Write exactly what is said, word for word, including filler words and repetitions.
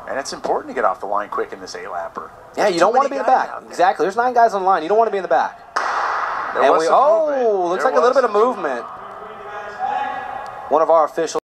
And it's important to get off the line quick in this eight-lapper. Yeah, you don't want to be in the back. Exactly. There's nine guys on the line. You don't want to be in the back. There and was we, some oh, movement. looks There like a little was bit of movement. One of our officials.